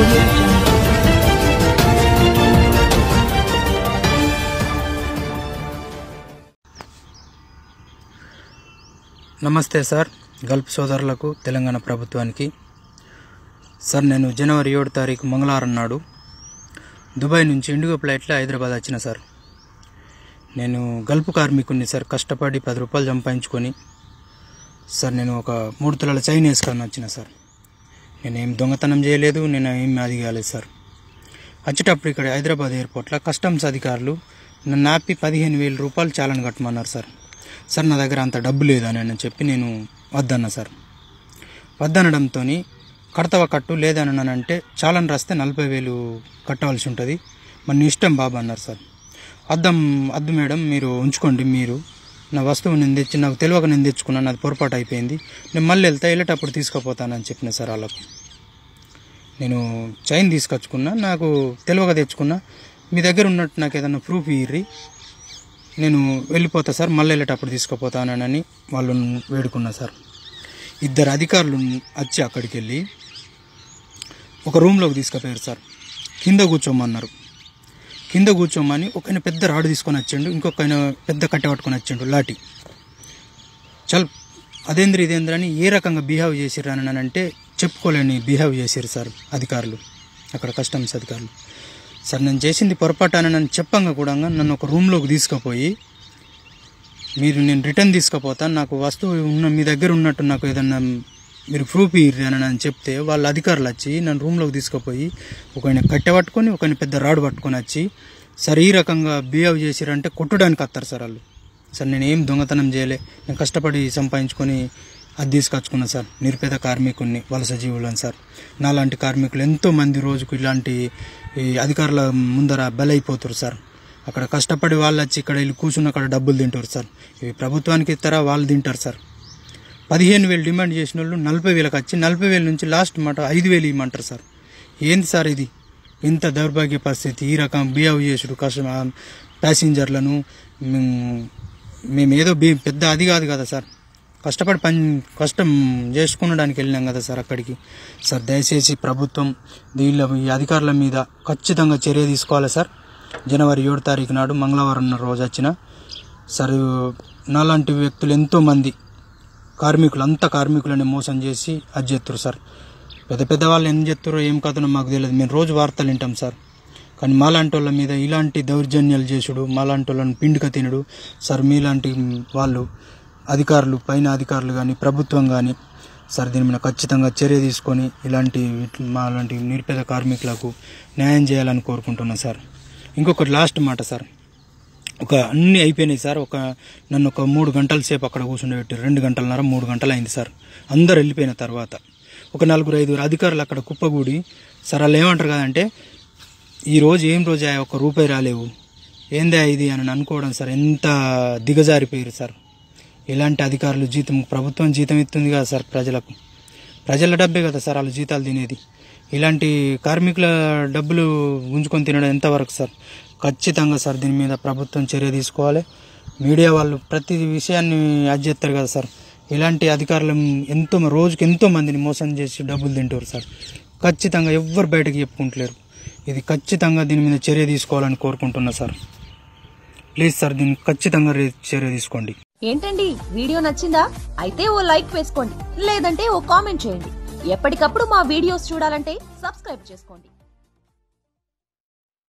Audio Jungle. నమస్తే sir, Gulf సోదరులకు, తెలంగాణ ప్రభుత్వానికి. సార్, నేను జనవరి 7 తారీఖు మంగళవారం నాడు దుబాయ్ నుంచి ఇండిగో ఫ్లైట్లో హైదరాబాద్ వచ్చిన సార్. నేను గల్ఫ్ కార్మికుడిని సార్. కష్టపడి 10 రూపాయలు సంపాదించుకొని సార్ నేను ఒక 3 తులాల చైన్ వేసుకొని వచ్చిన సార్. నేనేం దొంగతనం చేయలేదు, నేను ఏం అది కాలేదు సార్. వచ్చేటప్పుడు ఇక్కడ హైదరాబాద్ ఎయిర్పోర్ట్లో కస్టమ్స్ అధికారులు నన్ను ఆపి 15,000 రూపాయలు చాలని కట్టమన్నారు సార్. సార్, నా దగ్గర అంత డబ్బు లేదని అని చెప్పి నేను వద్దన్నా సార్. వద్దనడంతో కడతవ కట్టు లేదనంటే చాలని రాస్తే 40,000 కట్టవలసి ఉంటుంది, మరి నీ ఇష్టం బాబు అన్నారు సార్. వద్దు మేడం, మీరు ఉంచుకోండి, మీరు నా వస్తువు నేను తెచ్చి నాకు తెలియక నేను తెచ్చుకున్నాను, అది పొరపాటు అయిపోయింది, నేను మళ్ళీ వెళ్ళేటప్పుడు తీసుకుపోతానని చెప్పిన సార్ వాళ్ళకు. నేను చైన్ తీసుకొచ్చుకున్నా, నాకు తెలియక తెచ్చుకున్నా, మీ దగ్గర ఉన్నట్టు నాకు ఏదన్నా ప్రూఫ్ ఇయ్యి, నేను వెళ్ళిపోతా సార్, మళ్ళీ వెళ్ళేటప్పుడు తీసుకుపోతానని వాళ్ళు వేడుకున్నా సార్. 2 అధికారులు వచ్చి అక్కడికి వెళ్ళి ఒక రూమ్లోకి తీసుకుపోయారు సార్. కింద కూర్చోమన్నారు. కింద కూర్చోమని ఒకఆయన పెద్ద రాడు తీసుకొని వచ్చిండు, ఇంకొక ఆయన పెద్ద కట్టె పట్టుకొని వచ్చిండు, లాఠీ. ఇదేంద్ర అని ఏ రకంగా బిహేవ్ చేసిర్రు అని అంటే చెప్పుకోలేని బిహేవ్ చేసిర్రు సార్ అధికారులు, అక్కడ కస్టమ్స్ అధికారులు. సార్, నేను చేసింది పొరపాటు అని నన్ను చెప్పంగా కూడా నన్ను ఒక రూమ్లోకి తీసుకుపోయి, నేను రిటర్న్ తీసుకుపోతాను, నాకు వస్తువు మీ దగ్గర ఉన్నట్టు నాకు ఏదన్నా మీరు ప్రూఫ్ ఇయ్యి అని చెప్తే వాళ్ళ అధికారులు వచ్చి నన్ను రూమ్లోకి తీసుకుపోయి ఒకఆయన కట్టె పట్టుకొని ఒకఆయన పెద్ద రాడు పట్టుకొని వచ్చి సార్ ఈ రకంగా బిహేవ్ చేసిరంటే కొట్టడానికి వస్తారు సార్ వాళ్ళు. సార్, నేను ఏం దొంగతనం చేయలే, నేను కష్టపడి సంపాదించుకొని అది తీసుకొచ్చుకున్నా సార్. నిరుపేద కార్మికుడిని, వలస జీవులను సార్. నాలాంటి కార్మికులు ఎంతోమంది రోజుకు ఇలాంటి అధికారుల ముందర బలైపోతారు సార్. అక్కడ కష్టపడి వాళ్ళు వచ్చి ఇక్కడ వెళ్ళి కూర్చున్న అక్కడ డబ్బులు తింటారు సార్. ఇవి ప్రభుత్వానికి ఇస్తారా, వాళ్ళు తింటారు సార్. 15,000 డిమాండ్ చేసిన వాళ్ళు 40,000కి వచ్చి 40,000 నుంచి లాస్ట్ మాట 5,000 ఇవ్వమంటారు సార్. ఏంది సార్ ఇది? ఇంత దౌర్భాగ్య పరిస్థితి, ఈ రకం బిహేవ్ చేసుడు ప్యాసింజర్లను. మేము ఏదో పెద్ద అది కాదు కదా సార్, కష్టపడి కష్టం చేసుకునడానికి వెళ్ళినాం కదా సార్ అక్కడికి. సార్, దయచేసి ప్రభుత్వం ఈ అధికారుల మీద ఖచ్చితంగా చర్య తీసుకోవాలి సార్. జనవరి 7 తారీఖు నాడు మంగళవారం రోజు వచ్చిన సార్, నాలాంటి వ్యక్తులు ఎంతోమంది కార్మికులని మోసం చేసి అది చేస్తారు సార్. పెద్ద వాళ్ళు ఏం చేస్తారో ఏం కథనో మాకు తెలియదు, మేము రోజు వార్తలు వింటాం సార్. కానీ మాలాంటి వాళ్ళ మీద ఇలాంటి దౌర్జన్యాలు చేసుడు, మాలాంటి వాళ్ళని పిండిక తినడు సార్. మీలాంటి వాళ్ళు అధికారులు, పైన అధికారులు కానీ ప్రభుత్వం కానీ సార్ దీని మీద ఖచ్చితంగా చర్య తీసుకొని మాలాంటి నిరుపేద కార్మికులకు న్యాయం చేయాలని కోరుకుంటున్నాను సార్. ఇంకొకటి లాస్ట్ మాట సార్, అన్నీ అయిపోయినాయి సార్. నన్ను ఒక 3 గంటల సేపు అక్కడ కూర్చుండబెట్టి 2 గంటలన్నర 3 గంటలు అయింది సార్. అందరు వెళ్ళిపోయిన తర్వాత ఒక 4-5 అధికారులు అక్కడ కుప్పగూడి సార్ వాళ్ళు ఏమంటారు కదంటే, ఈరోజు ఏం రోజు ₹1 రాలేవు, ఏందా ఇది అని అనుకోవడం సార్. ఎంత దిగజారిపోయారు సార్. ఇలాంటి అధికారులు ప్రభుత్వం జీతం ఇస్తుంది కదా సార్ ప్రజల డబ్బే కదా సార్ వాళ్ళు జీతాలు తినేది. ఇలాంటి కార్మికుల డబ్బులు గుంజుకొని తినడం ఎంతవరకు సార్? ఖచ్చితంగా సార్ దీని మీద ప్రభుత్వం చర్య తీసుకోవాలి. మీడియా వాళ్ళు ప్రతి విషయాన్ని అది చేస్తారు కదా సార్. ఇలాంటి అధికారులు రోజుకి ఎంతో మందిని మోసం చేసి డబ్బులు తింటారు సార్. ఖచ్చితంగా ఎవ్వరు బయటకు చెప్పుకుంటలేరు. ఇది ఖచ్చితంగా దీని మీద చర్య తీసుకోవాలని కోరుకుంటున్నా సార్. ప్లీజ్ సార్, దీన్ని ఖచ్చితంగా చర్య తీసుకోండి. ఏంటండి, వీడియో నచ్చిందా? అయితే ఓ లైక్ వేసుకోండి, లేదంటే ఓ కామెంట్ చేయండి. ఎప్పటికప్పుడు మా వీడియోస్ చూడాలంటే సబ్స్క్రైబ్ చేసుకోండి.